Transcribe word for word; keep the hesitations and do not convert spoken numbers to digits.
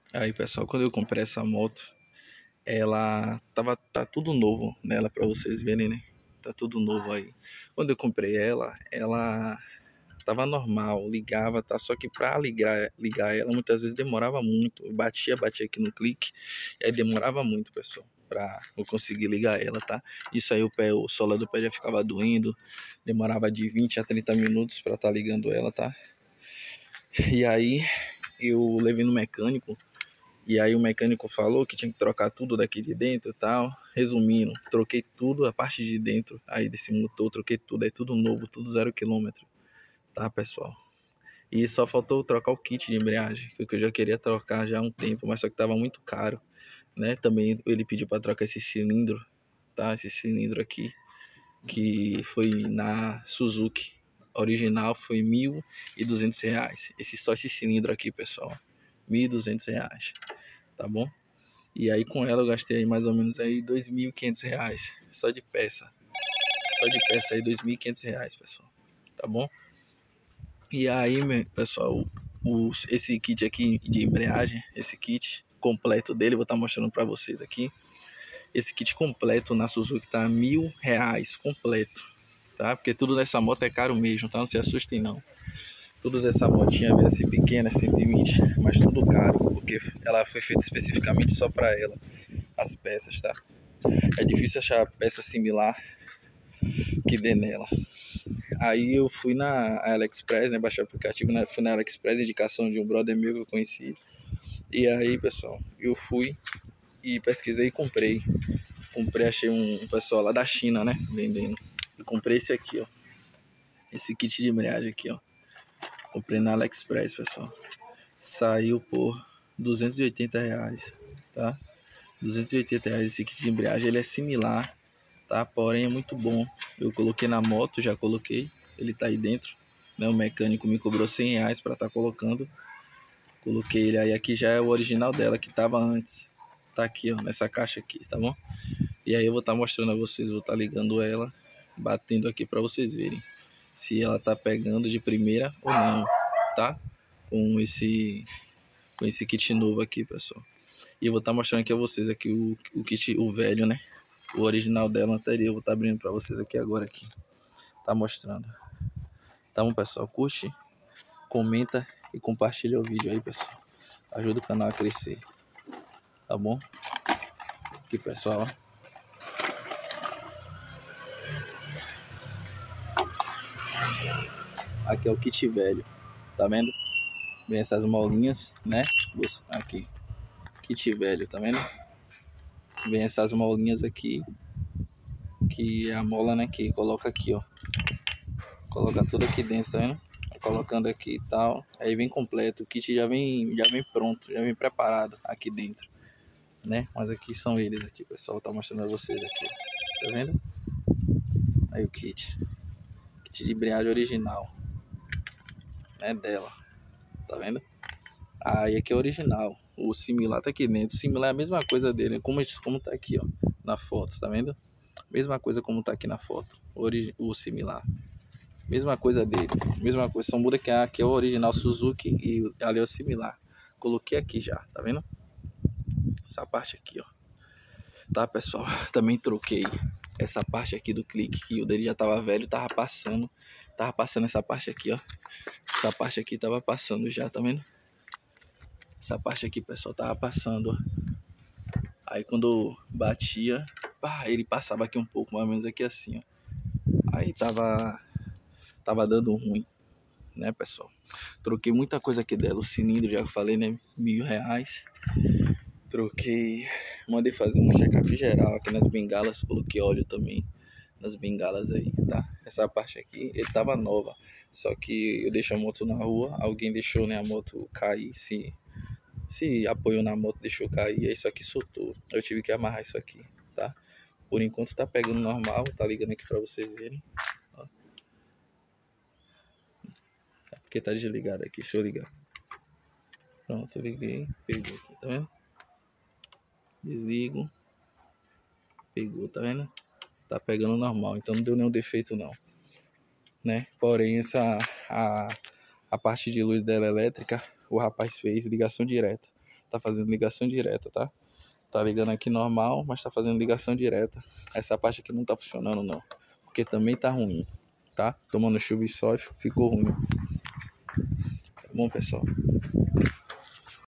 Aí, pessoal, quando eu comprei essa moto, ela tava tá tudo novo nela pra vocês verem, né? Tá tudo novo aí. Quando eu comprei ela, ela tava normal, ligava, tá? Só que pra ligar, ligar ela muitas vezes demorava muito. Eu batia, batia aqui no clique, e aí demorava muito, pessoal, pra eu conseguir ligar ela, tá? Isso aí o pé, o sola do pé já ficava doendo, demorava de vinte a trinta minutos pra tá ligando ela, tá? E aí eu levei no mecânico. E aí o mecânico falou que tinha que trocar tudo daqui de dentro e tal. Resumindo, troquei tudo, a parte de dentro aí desse motor, troquei tudo, é tudo novo, tudo zero quilômetro, tá, pessoal? E só faltou trocar o kit de embreagem, que eu já queria trocar já há um tempo, mas só que tava muito caro, né? Também ele pediu para trocar esse cilindro, tá? Esse cilindro aqui, que foi na Suzuki. Original foi mil e duzentos reais. Esse, só esse cilindro aqui, pessoal, mil e duzentos reais, tá bom? E aí com ela eu gastei aí mais ou menos aí dois mil e quinhentos reais, só de peça. Só de peça aí dois mil e quinhentos reais, pessoal. Tá bom? E aí, pessoal, os, esse kit aqui de embreagem, esse kit completo dele, vou estar mostrando para vocês aqui. Esse kit completo na Suzuki tá mil reais completo, tá? Porque tudo nessa moto é caro mesmo, tá? Não se assustem não. Tudo dessa motinha veio assim pequena, cento e vinte, mas tudo caro, porque ela foi feita especificamente só para ela, as peças, tá? É difícil achar peça similar que dê nela. Aí eu fui na AliExpress, né, baixei o aplicativo, né, fui na AliExpress, indicação de um brother meu que eu conheci. E aí, pessoal, eu fui e pesquisei e comprei. Comprei, achei um, um pessoal lá da China, né, vendendo. E comprei esse aqui, ó. Esse kit de embreagem aqui, ó. Comprei na AliExpress, pessoal. Saiu por duzentos e oitenta reais, tá? duzentos e oitenta reais esse kit de embreagem. Ele é similar, tá? Porém é muito bom. Eu coloquei na moto, já coloquei. Ele tá aí dentro, né? O mecânico me cobrou cem reais para estar tá colocando. Coloquei ele aí. Aqui já é o original dela, que tava antes. Tá aqui, ó, nessa caixa aqui, tá bom? E aí eu vou estar tá mostrando a vocês, vou estar tá ligando ela, batendo aqui para vocês verem se ela tá pegando de primeira ou não, tá? Com esse, com esse kit novo aqui, pessoal. E eu vou estar tá mostrando aqui a vocês aqui o, o kit, o velho, né? O original dela anterior, eu vou estar tá abrindo para vocês aqui agora aqui. Tá mostrando. Tá bom, pessoal? Curte, comenta e compartilha o vídeo aí, pessoal. Ajuda o canal a crescer. Tá bom? Aqui, pessoal. Aqui é o kit velho. Tá vendo? Vem essas molinhas, né? Aqui. Kit velho, tá vendo? Vem essas molinhas aqui. Que é a mola, né? Que coloca aqui, ó. Coloca tudo aqui dentro, tá vendo? Colocando aqui e tal, aí vem completo, o kit já vem, já vem pronto, já vem preparado aqui dentro, né? Mas aqui são eles aqui, pessoal, tá mostrando a vocês aqui, tá vendo? Aí o kit, kit de embreagem original, né, dela, tá vendo? Aí aqui é original, o similar tá aqui dentro, o similar é a mesma coisa dele, como, como tá aqui, ó, na foto, tá vendo? Mesma coisa como tá aqui na foto, o, o similar. Mesma coisa dele, mesma coisa, só muda que aqui é o original Suzuki e ali é o similar. Coloquei aqui já, tá vendo? Essa parte aqui, ó. Tá, pessoal? Também troquei essa parte aqui do clique, que o dele já tava velho, tava passando. Tava passando essa parte aqui, ó. Essa parte aqui tava passando já, tá vendo? Essa parte aqui, pessoal, tava passando, ó. Aí quando batia, pá, ele passava aqui um pouco, mais ou menos aqui assim, ó. Aí tava, tava dando ruim, né, pessoal? Troquei muita coisa aqui dela, o cilindro, já falei, né, mil reais. Troquei, mandei fazer um check-up geral aqui nas bengalas, coloquei óleo também nas bengalas aí, tá? Essa parte aqui, ele tava nova, só que eu deixei a moto na rua, alguém deixou, né, a moto cair, se, se apoiou na moto, deixou cair, aí isso aqui soltou. Eu tive que amarrar isso aqui, tá? Por enquanto tá pegando normal, tá ligando aqui pra vocês verem, ó. É porque tá desligado aqui, deixa eu ligar. Pronto, eu liguei, pegou aqui, tá vendo? Desligo, pegou, tá vendo? Tá pegando normal, então não deu nenhum defeito não, né? Porém essa a, a parte de luz dela elétrica, o rapaz fez ligação direta, tá fazendo ligação direta, tá? Tá ligando aqui normal, mas tá fazendo ligação direta. Essa parte aqui não tá funcionando não, porque também tá ruim, tá? Tomando chuva e sol ficou ruim. Tá bom, pessoal?